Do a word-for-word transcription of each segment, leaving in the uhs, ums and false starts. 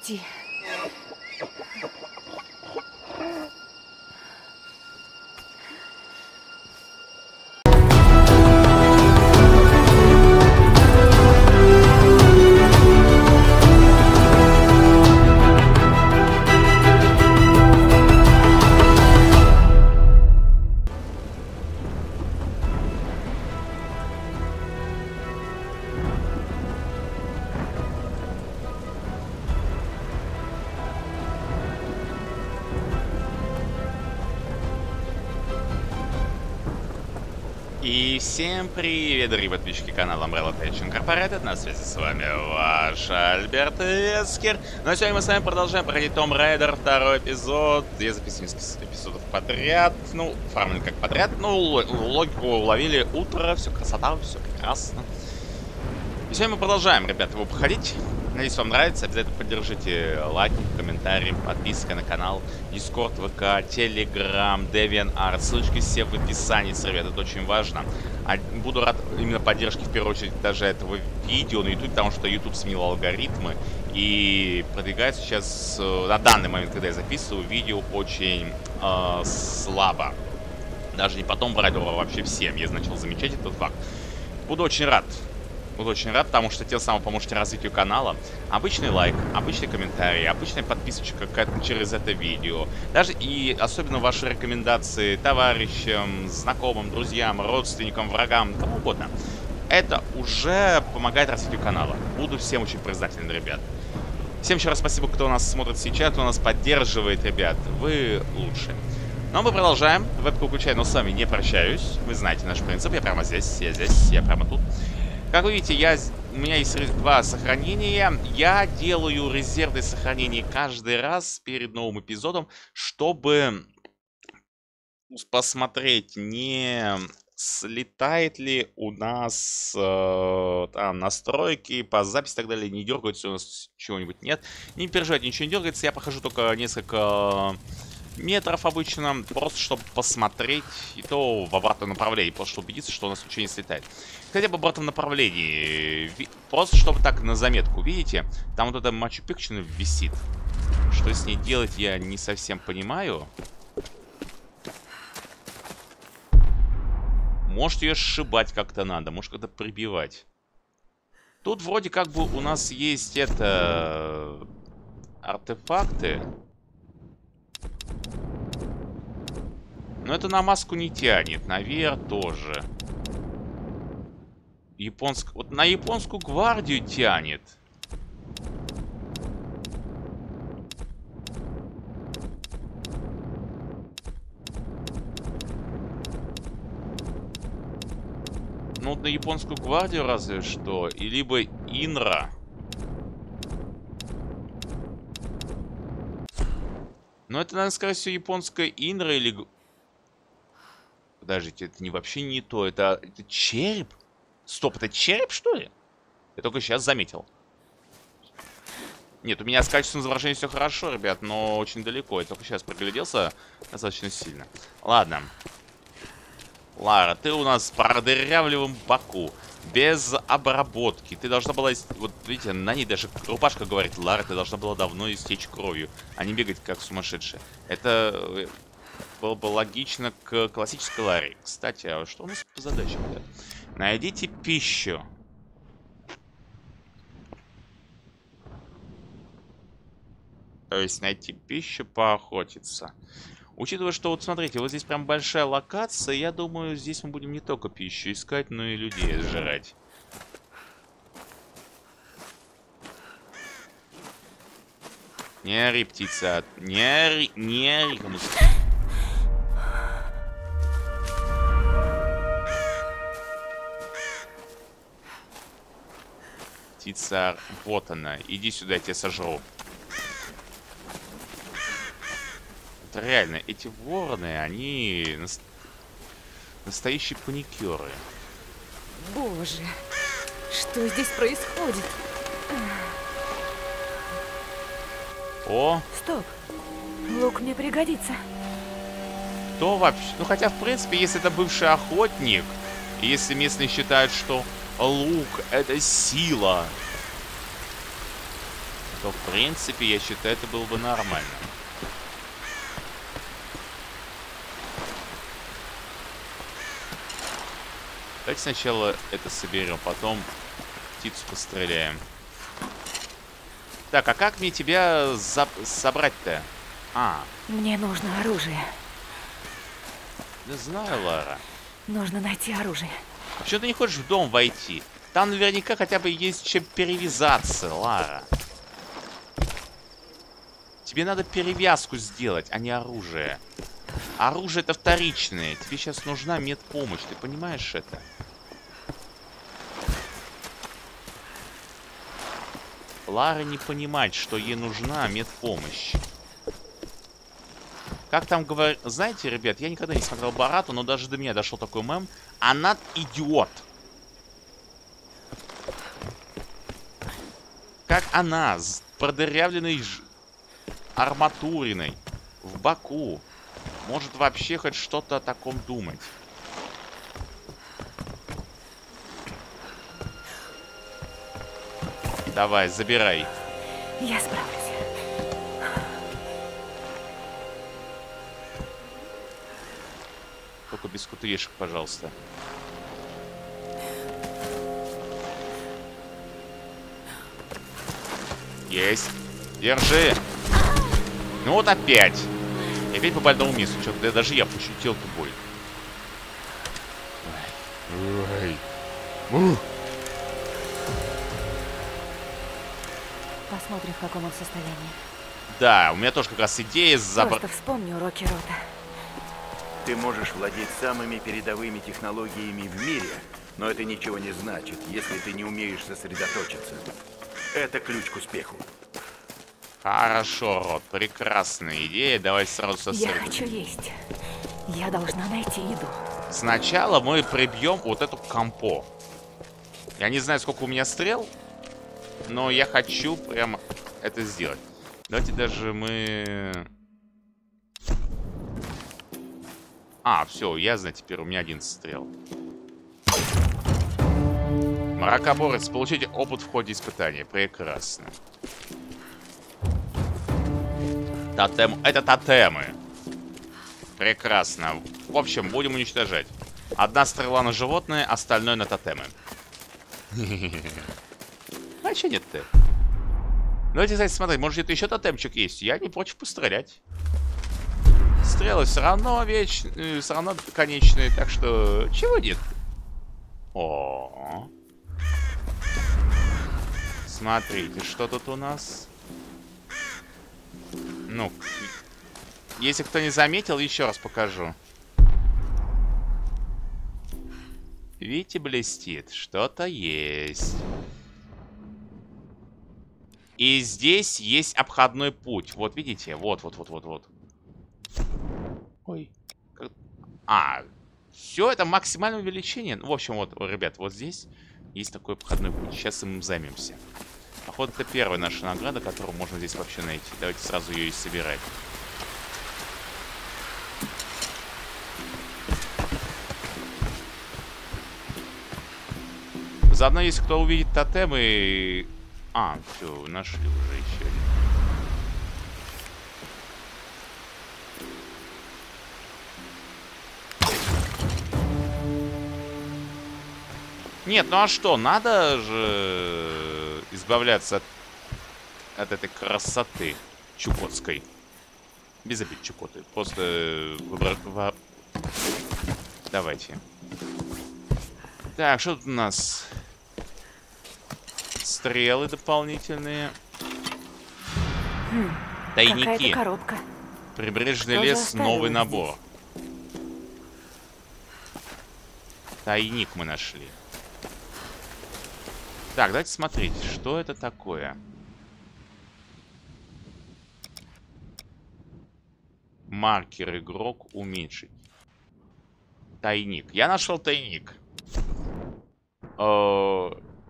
Прости. И всем привет, дорогие подписчики канала Umbrella Tech Incorporated. На связи с вами ваш Альберт Вескер. Ну а сегодня мы с вами продолжаем проходить Tomb Raider, второй эпизод. Я записываю несколько эпизодов подряд. Ну, фарминг как подряд. Ну, логику уловили. Утро, все красота, все прекрасно. И сегодня мы продолжаем, ребят, его проходить. Надеюсь, вам нравится. Обязательно поддержите лайком, комментарием, подпиской на канал, Discord, ВК, Telegram, DeviantArt. Ссылочки все в описании, ребят, это очень важно. А буду рад именно поддержке, в первую очередь, даже этого видео на YouTube, потому что YouTube сменил алгоритмы и продвигается сейчас, на данный момент, когда я записываю, видео очень э, слабо. Даже не потом брать, а вообще всем. Я начал замечать этот факт. Буду очень рад. Буду очень рад, потому что тем самым поможете развитию канала. Обычный лайк, обычный комментарий, обычная подписочка через это видео. Даже и особенно ваши рекомендации товарищам, знакомым, друзьям, родственникам, врагам, кому угодно. Это уже помогает развитию канала. Буду всем очень признателен, ребят. Всем еще раз спасибо, кто нас смотрит сейчас, кто нас поддерживает, ребят. Вы лучшие. Но мы продолжаем. Вебку включаю, но с вами не прощаюсь. Вы знаете наш принцип. Я прямо здесь, я здесь, я прямо тут. Как вы видите, я, у меня есть два сохранения. Я делаю резервное сохранение каждый раз перед новым эпизодом, чтобы посмотреть, не слетает ли у нас э, там настройки по записи и так далее, не дергается у нас чего-нибудь. Нет, не переживайте, ничего не дергается. Я прохожу только несколько метров обычно, просто чтобы посмотреть, и то в обратном направлении, просто чтобы убедиться, что у нас ничего не слетает. Хотя бы в обратном направлении, просто чтобы так на заметку, видите, там вот эта Мачу-Пикчу висит. Что с ней делать, я не совсем понимаю. Может, ее сшибать как-то надо, может, как-то прибивать. Тут вроде как бы у нас есть это артефакты. Но это на маску не тянет, наверх тоже. Японск... Вот на японскую гвардию тянет. Ну вот на японскую гвардию разве что. И либо Инра. Но это, наверное, скорее всего, японская Инра или... Подождите, это не вообще не то. Это, это череп? Стоп, это череп, что ли? Я только сейчас заметил. Нет, у меня с качеством изображения все хорошо, ребят, но очень далеко. Я только сейчас пригляделся достаточно сильно. Ладно. Лара, ты у нас в продырявливом боку. Без обработки. Ты должна была... Вот, видите, на ней даже рубашка говорит. Лара, ты должна была давно истечь кровью, а не бегать как сумасшедшая. Это... Было бы логично к классической Ларе. Кстати, а что у нас по задачам? Да? Найдите пищу. То есть найти пищу, поохотиться. Учитывая, что вот смотрите, вот здесь прям большая локация, я думаю, здесь мы будем не только пищу искать, но и людей сжирать. Не ори, птица. Не ори, не ори, кому Птица, вот она. Иди сюда, я тебя сожру. Это реально, эти вороны, они нас... настоящие паникеры. Боже, что здесь происходит? О! Стоп, лук мне пригодится. Кто вообще? Ну хотя, в принципе, если это бывший охотник, и если местные считают, что лук — это сила, то, в принципе, я считаю, это было бы нормально. Давайте сначала это соберем, потом птицу постреляем. Так, а как мне тебя собрать-то? А. Мне нужно оружие. Да знаю, Лара. Нужно найти оружие. А почему ты не хочешь в дом войти? Там наверняка хотя бы есть чем перевязаться, Лара. Тебе надо перевязку сделать, а не оружие. Оружие это вторичное. Тебе сейчас нужна медпомощь. Ты понимаешь это? Лара не понимает, что ей нужна медпомощь. Как там говорят... Знаете, ребят, я никогда не смотрел Борату, но даже до меня дошел такой мем. Она идиот. Как она с продырявленной ж... арматуриной в боку может вообще хоть что-то о таком думать? Давай, забирай. Я справлюсь. Только без кутырешек, пожалуйста. Есть. Держи. Ну вот опять. И опять по больному месту. Что-то даже я пощутил эту боль. Ой. Ой. Посмотрим, в каком он состоянии. Да, у меня тоже как раз идея забрать. Просто вспомни уроки Рота. Ты можешь владеть самыми передовыми технологиями в мире, но это ничего не значит, если ты не умеешь сосредоточиться. Это ключ к успеху. Хорошо, Рот, прекрасная идея. Давай сразу сосредоточимся. Я хочу есть. Я должна найти еду. Сначала мы прибьем вот эту компо. Я не знаю, сколько у меня стрел, но я хочу прямо это сделать. Давайте даже мы... А, все, ясно, теперь у меня одиннадцать стрел. Мракоборец, получите опыт в ходе испытания. Прекрасно. Тотем... Это тотемы. Прекрасно. В общем, будем уничтожать. Одна стрела на животное, остальное на тотемы. А че нет-то? Давайте, кстати, смотреть, может где-то еще тотемчик есть. Я не против пострелять. Стрелы все равно вечные, все равно конечные, так что чего нет? О, смотрите, что тут у нас? Ну, если кто не заметил, еще раз покажу. Видите, блестит, что-то есть. И здесь есть обходной путь. Вот видите, вот, вот, вот, вот, вот. Ой. А, все это максимальное увеличение. В общем, вот, ребят, вот здесь есть такой обходной путь. Сейчас им займемся. Походу, это первая наша награда, которую можно здесь вообще найти. Давайте сразу ее и собирать. Заодно, если кто увидит тотемы... А, все, нашли уже еще один. Нет, ну а что? Надо же избавляться от, от этой красоты чукотской. Без обид Чукоты. Просто... Выбор... Давайте. Так, что тут у нас? Стрелы дополнительные. Хм, тайники. Коробка. Прибрежный Кто лес, новый здесь? набор. Тайник мы нашли. Так, давайте смотреть, что это такое. Маркер игрок уменьшить. Тайник. Я нашел тайник. Э,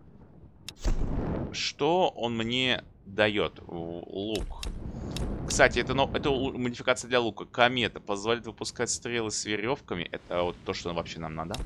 Что он мне дает? Лук. Кстати, это, но, это модификация для лука. Комета позволит выпускать стрелы с веревками. Это вот то, что вообще нам надо.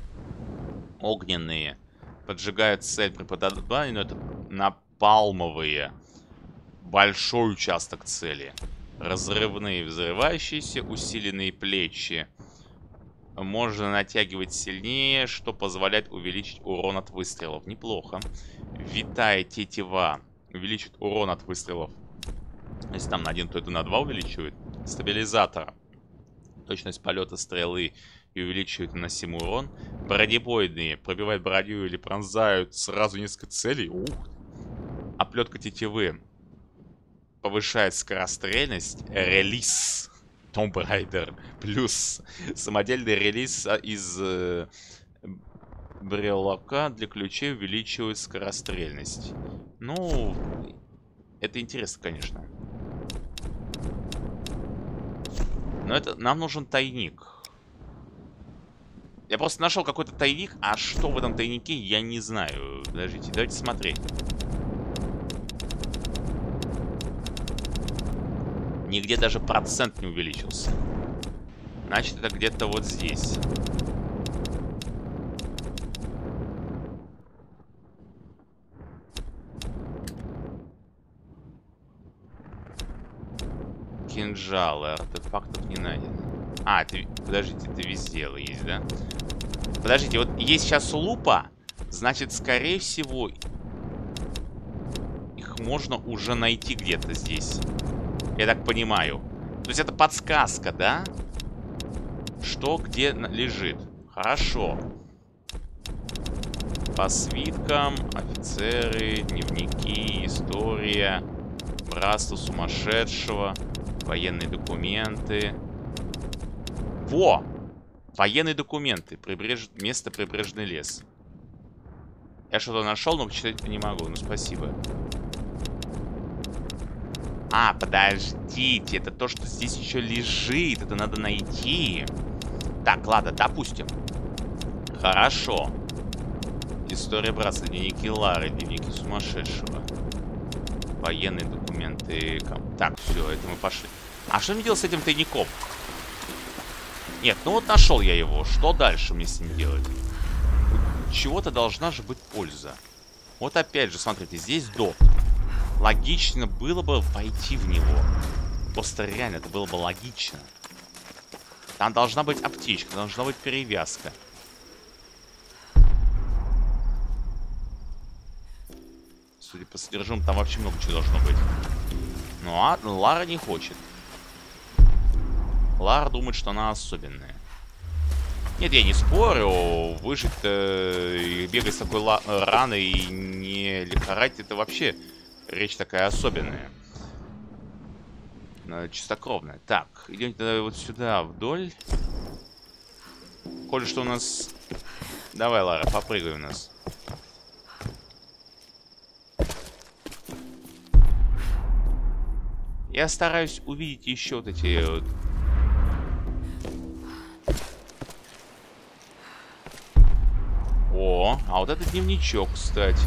Огненные. Поджигают цель при попадании, но это напалмовые. большой участок цели. Разрывные, взрывающиеся, усиленные плечи. Можно натягивать сильнее, что позволяет увеличить урон от выстрелов. Неплохо. Витая тетива увеличит урон от выстрелов. Если там на один, то это на два увеличивает. Стабилизатор. Точность полета стрелы и увеличивает наносимый урон. Бронебойные. Пробивают броню или пронзают сразу несколько целей. Ух. Оплетка тетивы. Повышает скорострельность. Релиз. Tomb Raider. Плюс самодельный релиз из э, брелока для ключей увеличивает скорострельность. Ну, это интересно, конечно. Но это нам нужен тайник. Я просто нашел какой-то тайник, а что в этом тайнике, я не знаю. Подождите, давайте смотреть. Нигде даже процент не увеличился. Значит, это где-то вот здесь. Кинжалы, артефактов не найдено. А, это, подождите, это везде есть, да? Подождите, вот есть сейчас лупа, значит, скорее всего, их можно уже найти где-то здесь. Я так понимаю. То есть это подсказка, да? Что где лежит. Хорошо. По свиткам, офицеры, дневники, история, братство сумасшедшего, военные документы. Во! Военные документы. Прибреж... Место прибрежный лес. Я что-то нашел, но почитать не могу. Ну, спасибо. А, подождите. Это то, что здесь еще лежит. Это надо найти. Так, ладно, допустим. Хорошо. История братства. Дневники Лары. Дневники сумасшедшего. Военные документы. Так, все, это мы пошли. А что мне делать с этим тайником? Нет, ну вот нашел я его. Что дальше мне с ним делать? Чего-то должна же быть польза. Вот опять же, смотрите, здесь дот. Логично было бы войти в него. Просто реально, это было бы логично. Там должна быть аптечка, должна быть перевязка. Судя по содержимому, там вообще много чего должно быть. Ну а Лара не хочет. Лара думает, что она особенная. Нет, я не спорю. Выжить-то и бегать с такой раной и не лихорадить, это вообще речь такая особенная. Чистокровная. Так, идем вот сюда вдоль. Коль что у нас... Давай, Лара, попрыгай у нас. Я стараюсь увидеть еще вот эти вот... О, а вот это дневничок, кстати.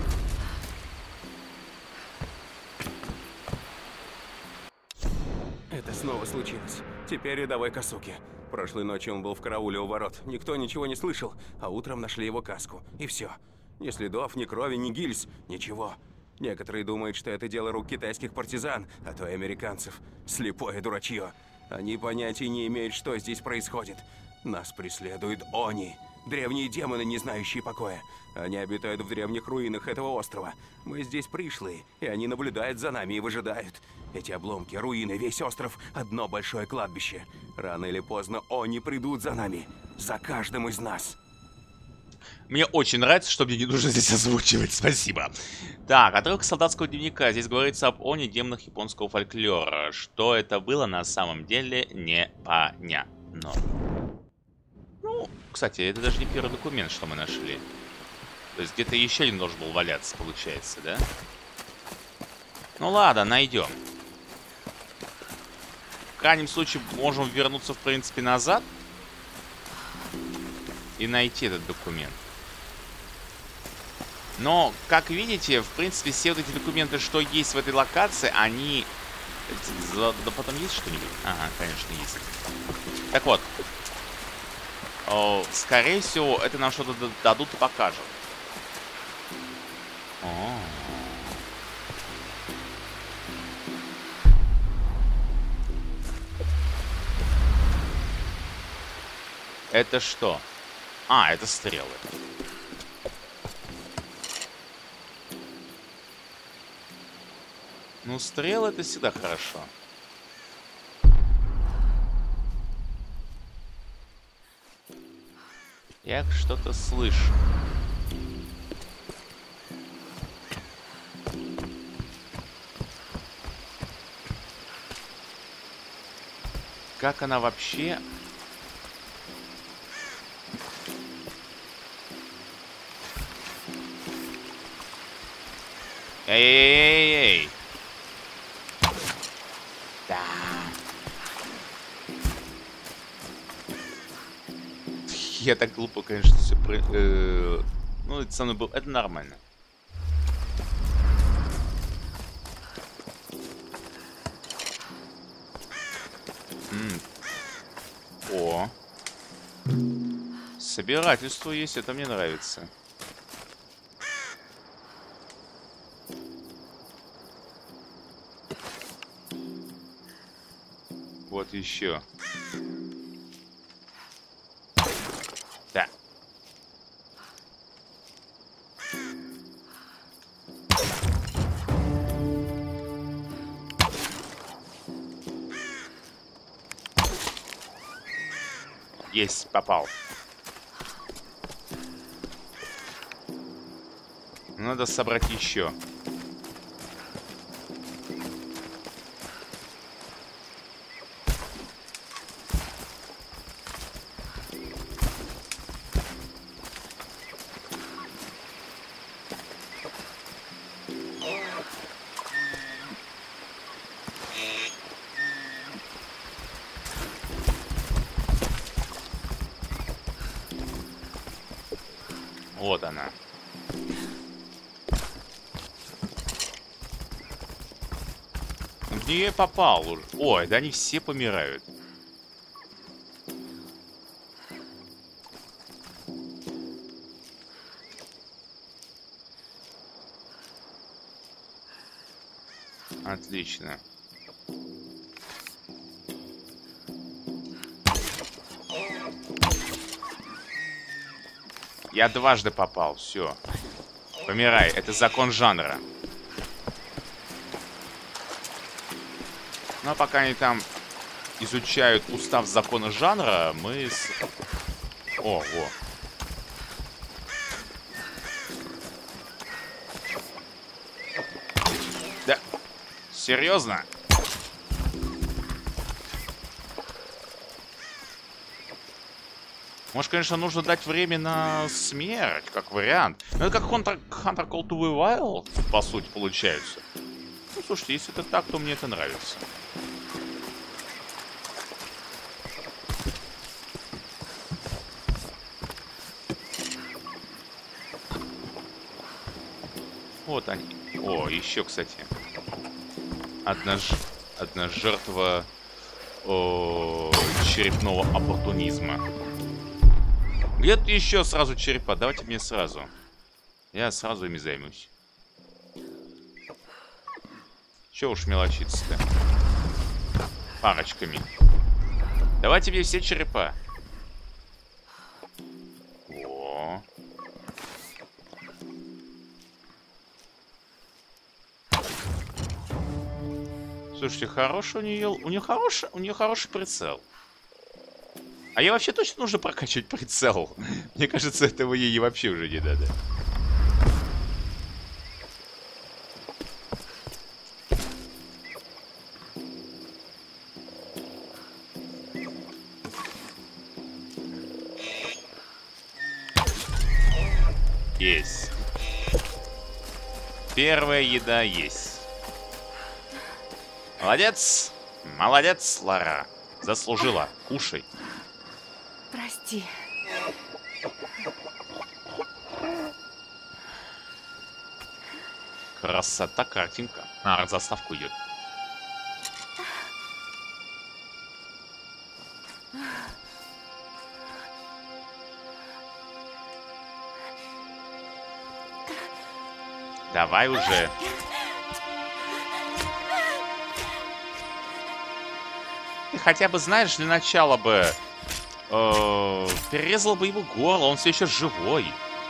Это снова случилось. Теперь рядовой Касуки. Прошлой ночью он был в карауле у ворот. Никто ничего не слышал, а утром нашли его каску. И все. Ни следов, ни крови, ни гильз. Ничего. Некоторые думают, что это дело рук китайских партизан, а то и американцев. Слепое дурачье. Они понятия не имеют, что здесь происходит. Нас преследуют они. Древние демоны, не знающие покоя. Они обитают в древних руинах этого острова. Мы здесь пришлые, и они наблюдают за нами и выжидают. Эти обломки, руины, весь остров – одно большое кладбище. Рано или поздно они придут за нами. За каждым из нас. Мне очень нравится, что мне не нужно здесь озвучивать. Спасибо. Так, отрывок солдатского дневника. Здесь говорится об они, демонах японского фольклора. Что это было на самом деле, непонятно. Ну, кстати, это даже не первый документ, что мы нашли. То есть где-то еще один должен был валяться, получается, да? Ну ладно, найдем. В крайнем случае можем вернуться, в принципе, назад и найти этот документ. Но, как видите, в принципе, все вот эти документы, что есть в этой локации, они... Да потом есть что-нибудь? Ага, конечно, есть. Так вот. О, скорее всего, это нам что-то дадут и покажут. О -о -о. Это что? А, это стрелы. Ну, стрелы это всегда хорошо. Я что-то слышу. Как она вообще... Эй-эй-эй-эй! Да. Я так глупо, конечно, все... Про... Э... Ну, это со мной было... Это нормально. М-м. О. Собирательство есть, это мне нравится. Вот еще. Да. Есть, попал. Надо собрать еще. Вот она. В нее я попал уже. Ой, да они все помирают. Отлично. Я дважды попал, все. Помирай, это закон жанра. Ну а пока они там изучают устав закона жанра, мы с... О, во. Да. Серьезно? Может, конечно, нужно дать время на смерть, как вариант. Но это как Hunter, Hunter Call to the Wild, по сути, получается. Ну, слушайте, если это так, то мне это нравится. Вот они. О, еще, кстати. Одна, ж... Одна жертва о... черепного оппортунизма. Где-то еще сразу черепа. Давайте мне сразу. Я сразу ими займусь. Че уж мелочиться-то? Парочками. Давайте мне все черепа. О. Слушайте, хороший у нее... У нее хороший, у нее хороший прицел. А я вообще точно нужно прокачивать прицел. Мне кажется, этого ей вообще уже не надо. Есть. Первая еда есть. Молодец. Молодец, Лара. Заслужила. Кушай. Прости. Красота, картинка. А, заставку идет. Давай уже. Ты хотя бы знаешь, для начала бы Э, перерезал бы его горло, он все еще живой.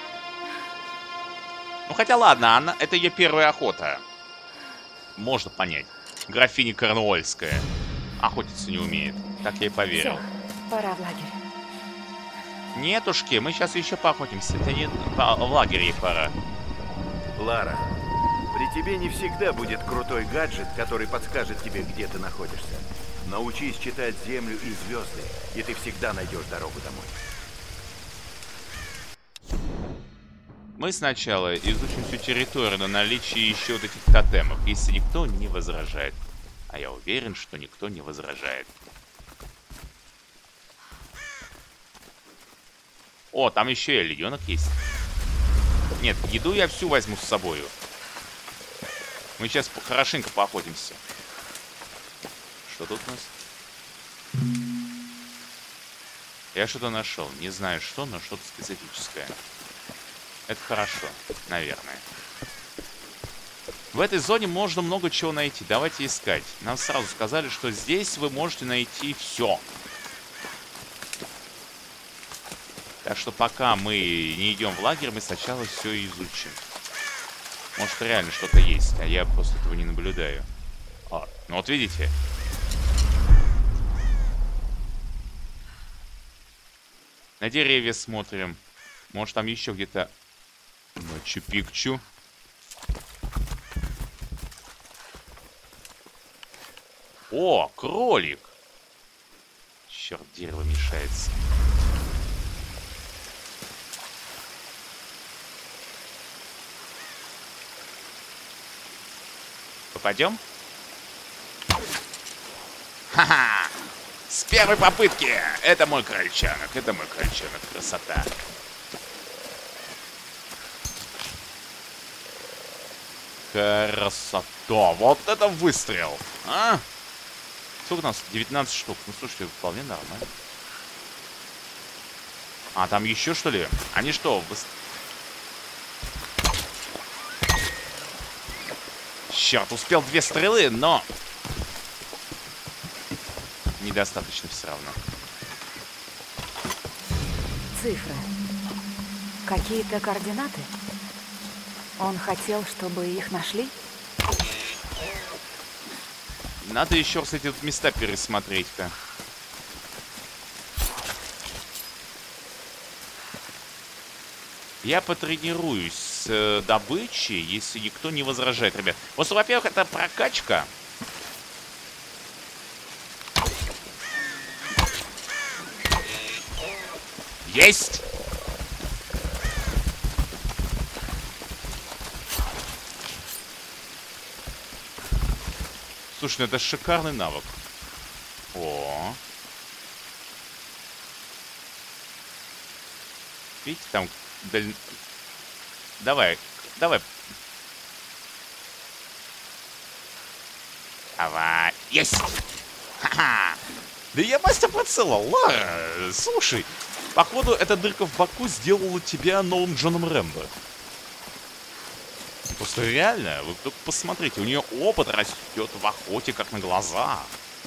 Ну хотя ладно, она, это ее первая охота. Можно понять. Графиня Корнуольская. Охотиться не умеет. Так я и поверил. Все, пора в лагерь. Нетушки, мы сейчас еще поохотимся. Это не по- в лагере ей пора. Лара, при тебе не всегда будет крутой гаджет, который подскажет тебе, где ты находишься. Научись читать землю и звезды, и ты всегда найдешь дорогу домой. Мы сначала изучим всю территорию на наличие еще вот этих тотемов, если никто не возражает. А я уверен, что никто не возражает. О, там еще и олененок есть. Нет, еду я всю возьму с собою. Мы сейчас хорошенько поохотимся. Что тут у нас? Я что-то нашел. Не знаю что, но что-то специфическое. Это хорошо, наверное. В этой зоне можно много чего найти. Давайте искать. Нам сразу сказали, что здесь вы можете найти все. Так что пока мы не идем в лагерь, мы сначала все изучим. Может реально что-то есть, а я просто этого не наблюдаю. О, ну вот видите. На деревья смотрим. Может там еще где-то Мачу-Пикчу. О, кролик. Черт, дерево мешается. Попадем? Ха-ха! С первой попытки! Это мой крольчонок, это мой крольчонок. Красота. Красота. Вот это выстрел. А? Сколько у нас? девятнадцать штук. Ну, слушайте, вполне нормально. А, там еще что ли? Они что? Выс... Черт, успел две стрелы, но... недостаточно все равно. Цифры. Какие-то координаты? Он хотел, чтобы их нашли? Надо еще раз эти места пересмотреть-ка. Я потренируюсь с э, добычей, если никто не возражает, ребят. Просто, во-первых, это прокачка. Есть! Слушай, ну это шикарный навык. О. Видите, там... Даль... Давай, давай. Давай. Есть! Ха-ха! Да я мастер прицела, Лара! Слушай, походу, эта дырка в боку сделала тебя новым Джоном Рэмбо. Просто реально, вы только посмотрите, у нее опыт растет в охоте, как на глаза.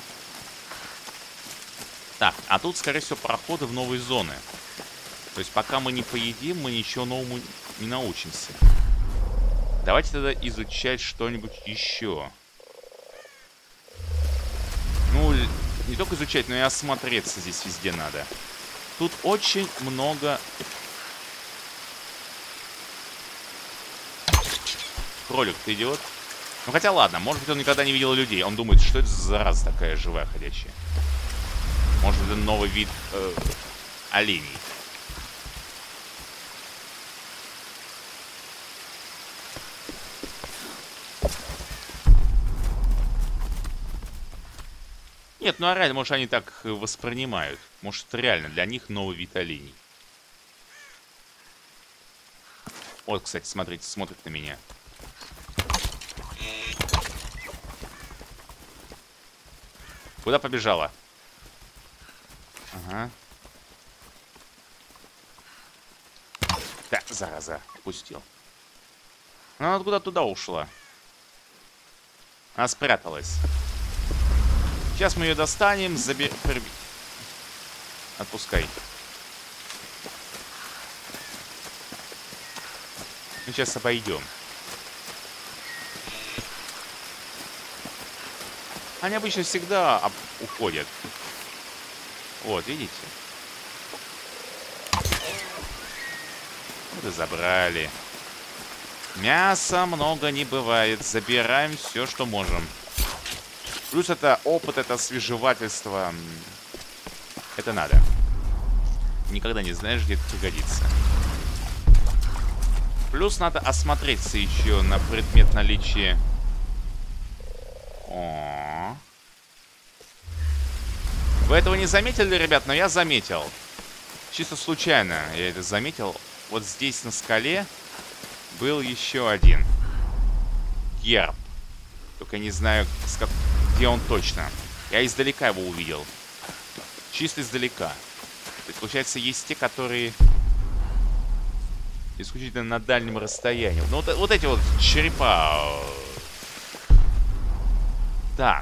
Так, а тут, скорее всего, проходы в новые зоны. То есть, пока мы не поедим, мы ничего новому не научимся. Давайте тогда изучать что-нибудь еще. Ну, не только изучать, но и осмотреться здесь везде надо. Тут очень много... Кролик, ты идиот? Ну хотя ладно, может быть он никогда не видел людей. Он думает, что это за зараза такая живая, ходячая. Может быть это новый вид э, оленей. Нет, ну а реально, может они так воспринимают. Может это реально для них новый вид оленей. Вот, кстати, смотрите, смотрит на меня. Куда побежала? Ага. Да, зараза, упустил. Она откуда туда ушла? Она спряталась. Сейчас мы ее достанем, заберем. Отпускай. Мы сейчас обойдем. Они обычно всегда об... уходят. Вот, видите? Вот и забрали. Мяса много не бывает. Забираем все, что можем. Плюс это опыт, это освежевательство. Это надо. Никогда не знаешь, где это пригодится. Плюс надо осмотреться еще на предмет наличия. О. Вы этого не заметили, ребят, но я заметил. Чисто случайно я это заметил. Вот здесь на скале был еще один герб. Только не знаю, где он точно. Я издалека его увидел. Чисто издалека. То есть, получается, есть те, которые исключительно на дальнем расстоянии. Ну, вот, вот эти вот черепа. Так.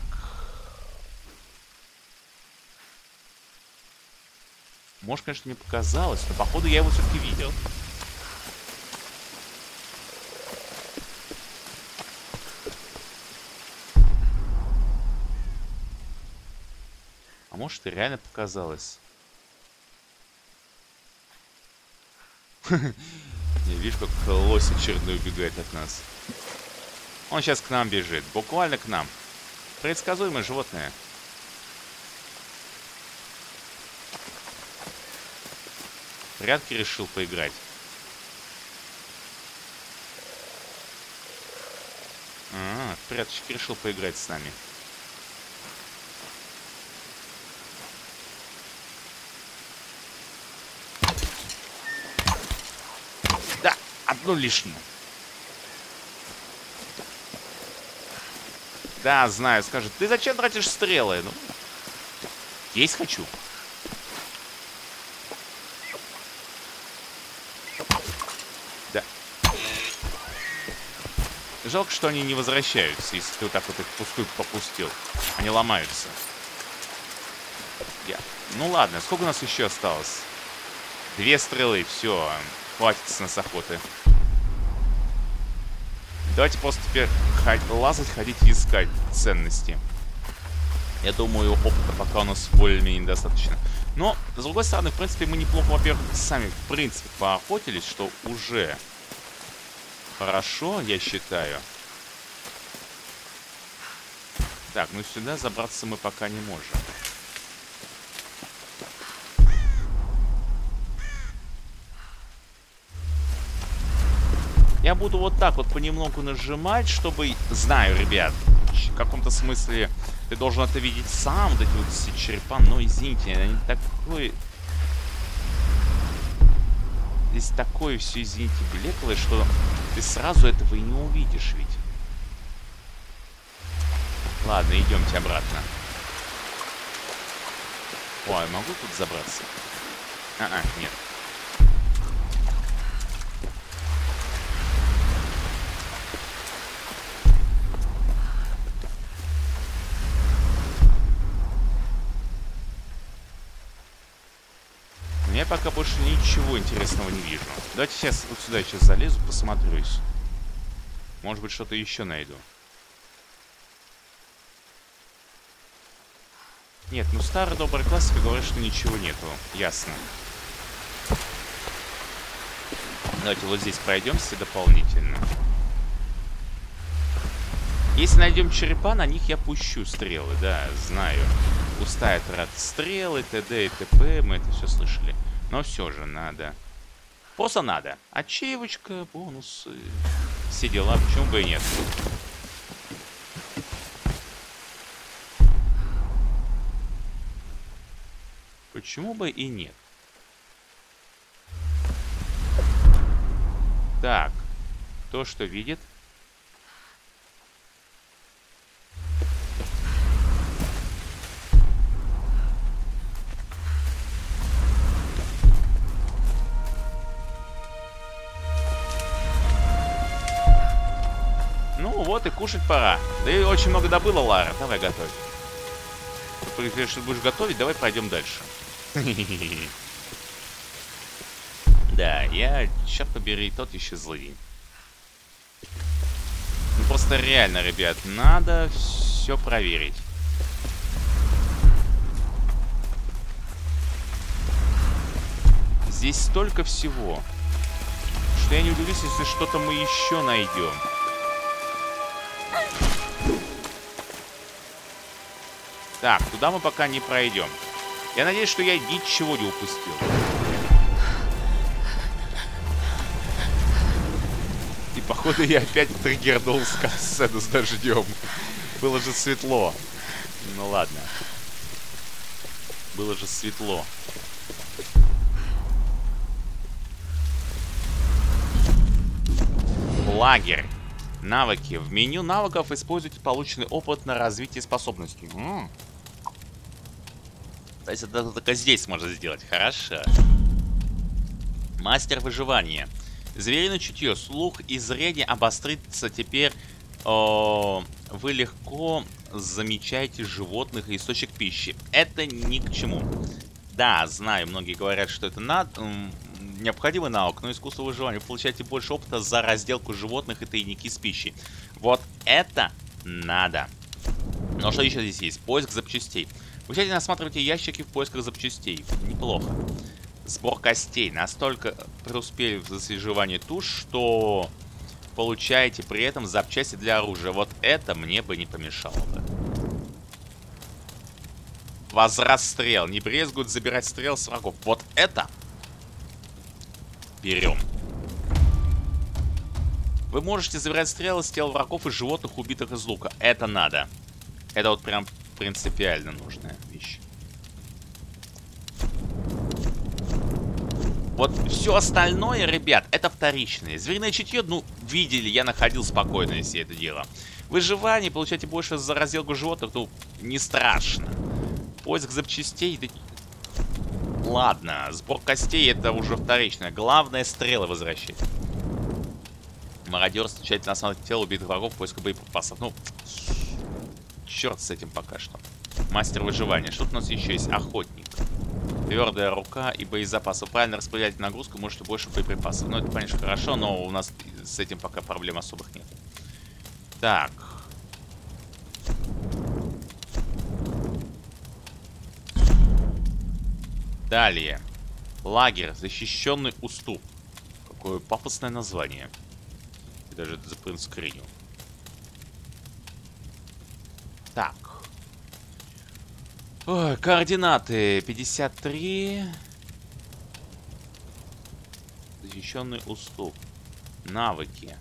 Может, конечно, мне показалось, но, походу, я его все-таки видел. А может, и реально показалось. Не, видишь, как лось очередной убегает от нас. Он сейчас к нам бежит. Буквально к нам. Предсказуемое животное. В прятки решил поиграть. А, в пряточки решил поиграть с нами. Да, одну лишнюю. Да, знаю, скажет, ты зачем тратишь стрелы? Ну, есть хочу. Да. Жалко, что они не возвращаются, если ты вот так вот их пустую попустил. Они ломаются. Я... Ну ладно, сколько у нас еще осталось? Две стрелы, все, хватит с нас охоты. Давайте просто теперь лазать, ходить и искать ценности. Я думаю, опыта пока у нас более-менее недостаточно. Но, с другой стороны, в принципе, мы неплохо, во-первых, сами, в принципе, поохотились, что уже хорошо, я считаю. Так, ну сюда забраться мы пока не можем. Я буду вот так вот понемногу нажимать, чтобы... Знаю, ребят, в каком-то смысле ты должен это видеть сам, вот эти вот все черепа, но извините, они такой... Здесь такое все, извините, блеклое, что ты сразу этого и не увидишь ведь. Ладно, идемте обратно. Ой, могу тут забраться? А-а, нет. Я пока больше ничего интересного не вижу. Давайте сейчас вот сюда сейчас залезу, посмотрюсь. Может быть, что-то еще найду. Нет, ну старая добрая классика говорит, что ничего нету. Ясно. Давайте вот здесь пройдемся дополнительно. Если найдем черепа, на них я пущу стрелы, да, знаю. Пустая трата стрелы, т.д. и т.п. Мы это все слышали. Но все же надо. Просто надо. Ачивочка, бонусы. Все дела, почему бы и нет. Почему бы и нет? Так. То, что видит. Вот и кушать пора. Да и очень много добыла, Лара. Давай готовь. Если будешь готовить, давай пойдем дальше. Да, я, черт побери, тот еще злый. Ну просто реально, ребят, надо все проверить. Здесь столько всего, что я не удивлюсь, если что-то мы еще найдем. Так, туда мы пока не пройдем. Я надеюсь, что я ничего не упустил. И походу я опять триггернул сцену с дождем. Было же светло. Ну ладно. Было же светло. Лагерь. Навыки. В меню навыков используйте полученный опыт на развитие способностей. М-м. То есть это только здесь можно сделать. Хорошо. Мастер выживания. Звериное чутье, слух и зрение обострится теперь. О, вы легко замечаете животных и источник пищи. Это ни к чему. Да, знаю, многие говорят, что это надо. Необходимый навык, но искусство выживания. Вы получаете больше опыта за разделку животных и тайники с пищей. Вот это надо. Но что еще здесь есть? Поиск запчастей. Вы тщательно осматриваете ящики в поисках запчастей. Неплохо. Сбор костей. Настолько преуспели в засвежевании туш, что получаете при этом запчасти для оружия. Вот это мне бы не помешало бы. Возврат стрел. Не брезгуют забирать стрел с врагов. Вот это берем. Вы можете забирать стрелы с тел врагов и животных, убитых из лука. Это надо. Это вот прям принципиально нужная вещь. Вот все остальное, ребят, это вторичное. Звериное чутье, ну, видели, я находил спокойно, если это дело. Выживание, получаете больше за разделку животных, ну, не страшно. Поиск запчастей, да... Ладно, сбор костей это уже вторичное. Главное, стрелы возвращать. Мародерство, тщательно осматривать тело убитых врагов, поиск боеприпасов. Ну, черт с этим пока что. Мастер выживания. Что-то у нас еще есть? Охотник. Твердая рука и боезапас. Вы правильно распределяете нагрузку, можете больше боеприпасов. Ну, это, конечно, хорошо, но у нас с этим пока проблем особых нет. Так. Далее. Лагерь. Защищенный уступ. Какое пафосное название. И даже это запринтскринил. Так. Ой, координаты. пятьдесят три. Защищенный уступ. Навыки.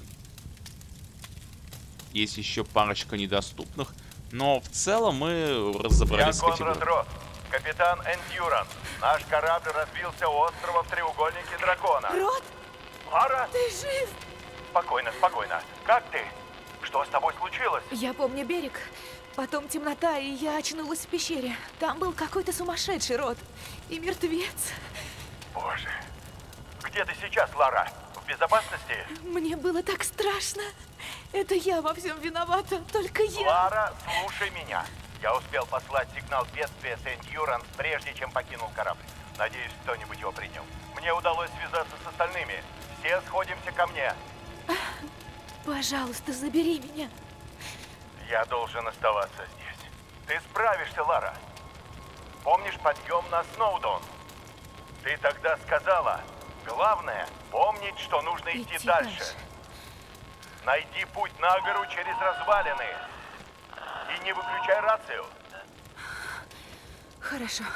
Есть еще парочка недоступных. Но в целом мы разобрались с категорией. Капитан Эндюранс. Наш корабль разбился у острова в треугольнике дракона. Рот? Лара? Ты жив? Спокойно, спокойно. Как ты? Что с тобой случилось? Я помню берег. Потом темнота, и я очнулась в пещере. Там был какой-то сумасшедший Рот. И мертвец. Боже. Где ты сейчас, Лара? В безопасности? Мне было так страшно. Это я во всем виновата. Только я. Лара, слушай меня. Я успел послать сигнал бедствия с Эндюранс, прежде чем покинул корабль. Надеюсь, кто-нибудь его принял. Мне удалось связаться с остальными. Все сходимся ко мне. Пожалуйста, забери меня. Я должен оставаться здесь. Ты справишься, Лара. Помнишь подъем на Сноудон? Ты тогда сказала, главное помнить, что нужно идти, идти дальше. дальше. Найди путь на гору через развалины. И не выключай рацию. Хорошо.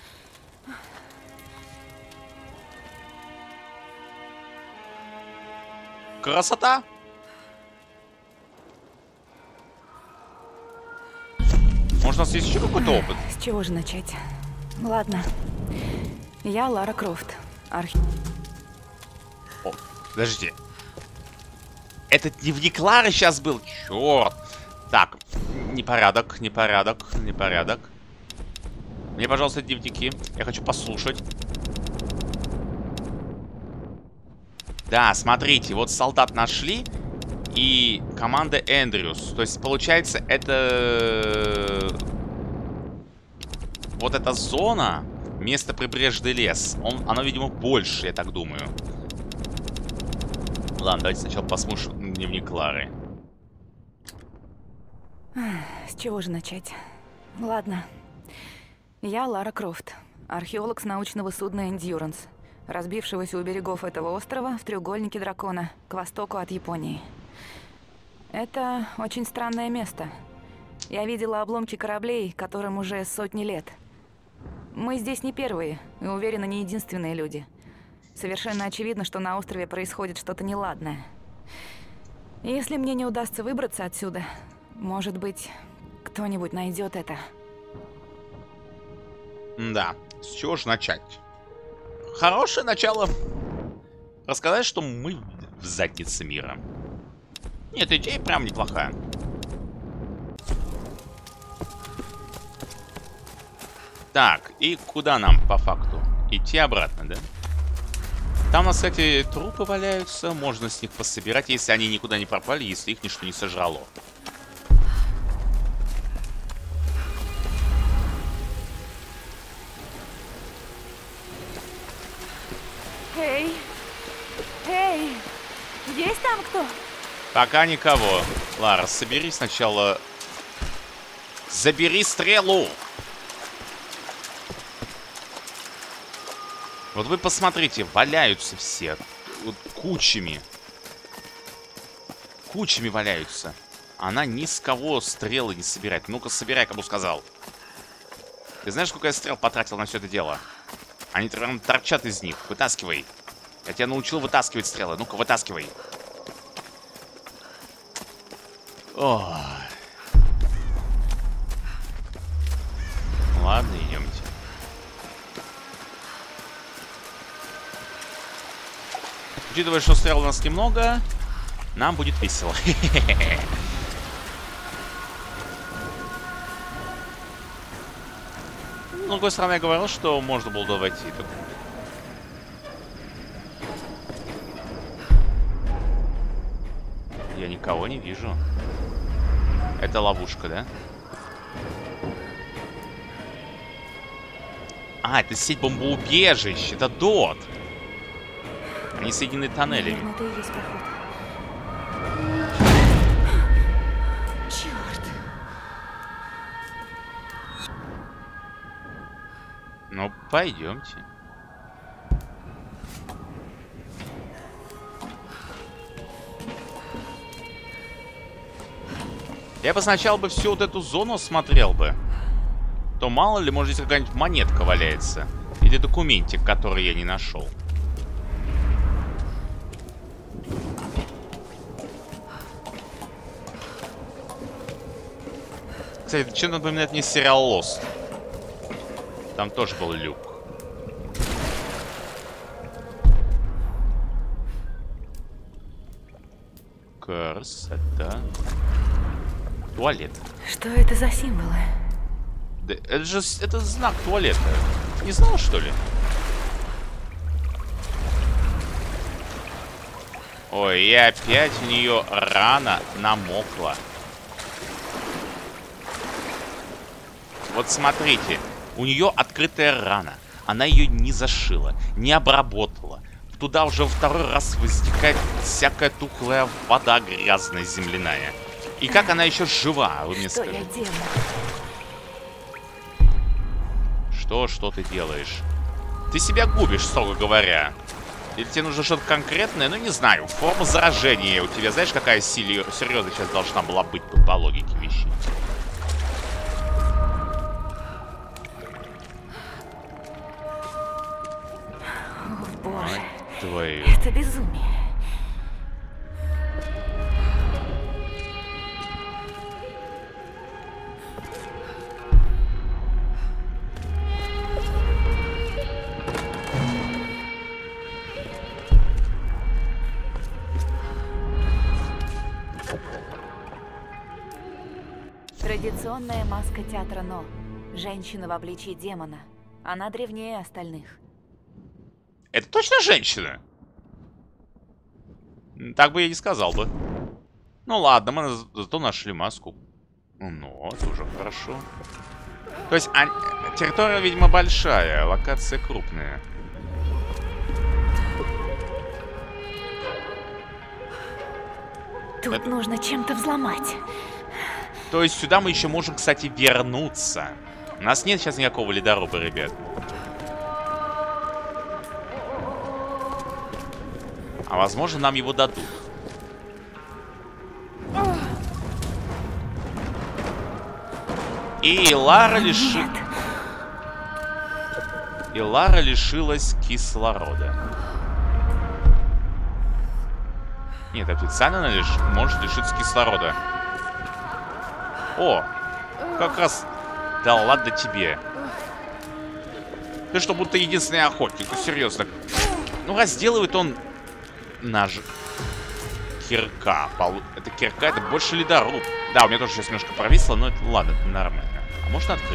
Красота! Может, у нас есть еще какой-то опыт? С чего же начать? Ладно. Я Лара Крофт. Архи... О, подождите. Это дневник Лары сейчас был? Черт. Так, непорядок, непорядок, непорядок. Мне, пожалуйста, дневники. Я хочу послушать. Да, смотрите, вот солдат нашли. И команда Эндрюс. То есть, получается, это... Вот эта зона Место прибрежный лес. Он, оно, видимо, больше, я так думаю. Ладно, давайте сначала посмотрим дневник Лары. С чего же начать? Ладно. Я Лара Крофт, археолог с научного судна «Эндьюранс», разбившегося у берегов этого острова в треугольнике дракона, к востоку от Японии. Это очень странное место. Я видела обломки кораблей, которым уже сотни лет. Мы здесь не первые, и уверена, не единственные люди. Совершенно очевидно, что на острове происходит что-то неладное. Если мне не удастся выбраться отсюда, может быть, кто-нибудь найдет это. Да, с чего же начать? Хорошее начало. Рассказать, что мы в заднице мира. Нет, идея прям неплохая. Так, и куда нам по факту? Идти обратно, да? Там у нас, кстати, трупы валяются. Можно с них пособирать, если они никуда не пропали, если их ничто не сожрало. Эй! Эй! Есть там кто? Пока никого. Лара, собери сначала... Забери стрелу! Вот вы посмотрите, валяются все. Вот кучами. Кучами валяются. Она ни с кого стрелы не собирает. Ну-ка, собирай, кому сказал. Ты знаешь, сколько я стрел потратил на все это дело? Они прям торчат из них. Вытаскивай. Я тебя научил вытаскивать стрелы. Ну-ка, вытаскивай. Ой. Ладно, идемте. Учитывая, что стрел у нас немного, нам будет весело. С другой стороны, я говорил, что можно было войти. Я никого не вижу. Это ловушка, да? А, это сеть бомбоубежищ. Это дот. Они соединены тоннелями. Наверное, это и есть проход. Черт. Ну, пойдемте. Я бы сначала бы всю вот эту зону смотрел бы. То мало ли, может, здесь какая-нибудь монетка валяется. Или документик, который я не нашел. Кстати, чем напоминает мне сериал Lost? Там тоже был люк. Красота. Туалет. Что это за символы? Да это же это знак туалета. Не знал, что ли? Ой, и опять у нее рана намокла. Вот смотрите, у нее открытая рана. Она ее не зашила, не обработала. Туда уже второй раз вытекает всякая тухлая вода грязная, земляная. И как она еще жива, вы мне Что скажите? я делаю? Что, что ты делаешь? Ты себя губишь, строго говоря. Или тебе нужно что-то конкретное? Ну, не знаю. Форма заражения у тебя, знаешь, какая сильная, серьезно сейчас должна была быть по логике вещей. О, боже. Твою. Это безумие. Традиционная маска театра Но. Женщина в обличии демона. Она древнее остальных. Это точно женщина? Так бы я не сказал бы. Ну ладно, мы зато нашли маску. Ну, это уже хорошо. То есть, а, территория, видимо, большая, локация крупная. Тут Это... нужно чем-то взломать. То есть сюда мы еще можем, кстати, вернуться. У нас нет сейчас никакого ледоруба, ребят. А возможно, нам его дадут. И Лара лиши... И Лара лишилась кислорода. Нет, официально она лиш... может лишиться кислорода. О, как раз... Да ладно тебе. Ты что, будто единственный охотник, ну серьезно. Ну, разделывает он... Нож... Кирка. Пол... Это кирка, это больше ледоруб. Да, у меня тоже сейчас немножко провисло, но это ладно, это нормально. А можно открыть?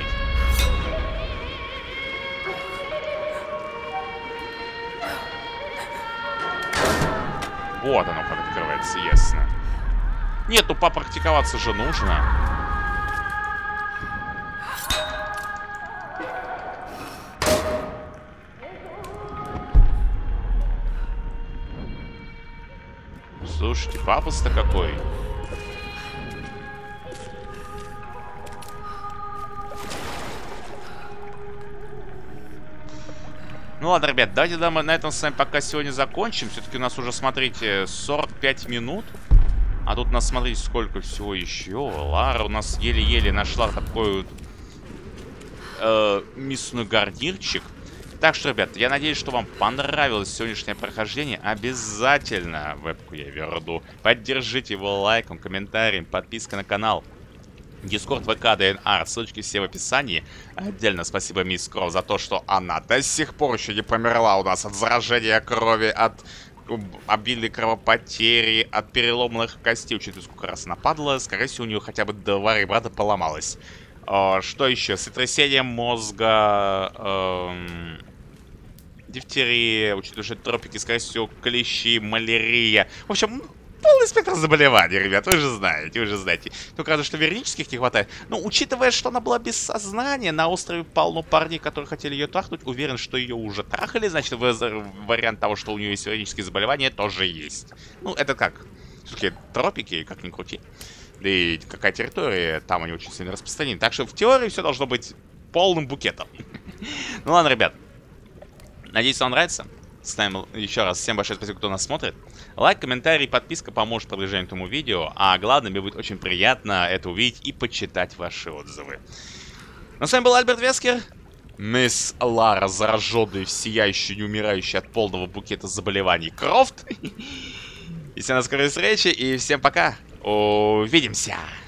Вот оно как открывается, ясно. Нет, ну попрактиковаться же нужно. Слушайте, папус-то какой. Ну ладно, ребят, давайте да, мы на этом с вами пока сегодня закончим. Все-таки у нас уже, смотрите, сорок пять минут. А тут у нас, смотрите, сколько всего еще. Лара у нас еле-еле нашла такой вот э, мясной гарнирчик. Так что, ребят, я надеюсь, что вам понравилось сегодняшнее прохождение. Обязательно вебку я верну. Поддержите его лайком, комментарием, подпиской на канал. Дискорд, ВК, ДНР, ссылочки все в описании. Отдельно спасибо мисс Кров за то, что она до сих пор еще не померла у нас от заражения крови, от обильной кровопотери, от переломанных костей. Учитывая, сколько раз она падала, скорее всего, у нее хотя бы два ребрата поломалось. О, что еще? Сотрясение мозга, эм, дифтерия, учитывая, что это тропики, скорее всего, клещи, малярия. В общем, полный спектр заболеваний, ребят, вы же знаете, вы же знаете. Только разве что вернических не хватает. Но учитывая, что она была без сознания, на острове полно парней, которые хотели ее трахнуть, уверен, что ее уже трахали, значит, вариант того, что у нее есть вернические заболевания, тоже есть. Ну, это как? Все-таки тропики, как ни крути. Да и какая территория, там они очень сильно распространены. Так что в теории все должно быть полным букетом. Ну ладно, ребят. Надеюсь, вам нравится. Ставим еще раз всем большое спасибо, кто нас смотрит. Лайк, комментарий, подписка поможет продвижению этому видео. А главное, мне будет очень приятно это увидеть и почитать ваши отзывы. Ну, с вами был Альберт Вескер. Мисс Лара, зараженная, сияющая, не умирающая от полного букета заболеваний Крофт. И всем до скорой встречи, и всем пока. Увидимся!